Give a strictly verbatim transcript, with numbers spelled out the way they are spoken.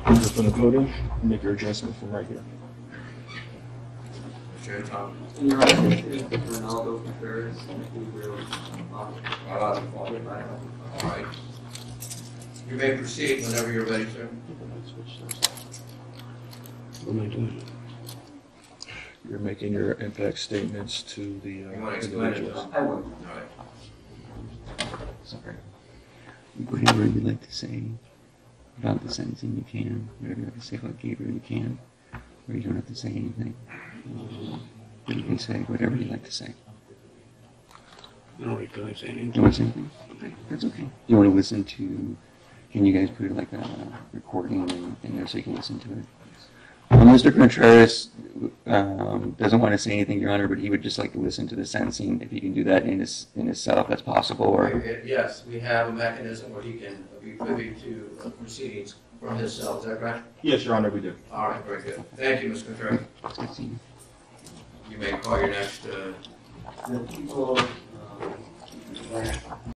From the podium, make your adjustment from right here. Chair Tom. And your identity, Ronaldo Contreras, and Gabriel. All right. You may proceed whenever you're ready, sir. What am I doing? You're making your impact statements to the You uh, want to explain it? individuals. Bill? I will. All right. Sorry. Whatever you'd like to say about the sentencing, you can. Whatever you'd like to say about Gabriel, you can. Or you don't have to say anything. But you can say whatever you'd like to say. I don't really feel like saying You anything. want to say anything? Okay, that's okay. You want to listen to, can you guys put like a recording in, in there so you can listen to it? Um, Mister Contreras um, doesn't want to say anything, Your Honor, but he would just like to listen to the sentencing. If he can do that in his in his cell, if that's possible. Or Yes, we have a mechanism where he can be privy to proceedings from his cell. Is that right? Yes, Your Honor, we do. All right, very good. Thank you, Miz Contreras. it's good seeing you. You may call your next. Uh, The people, uh,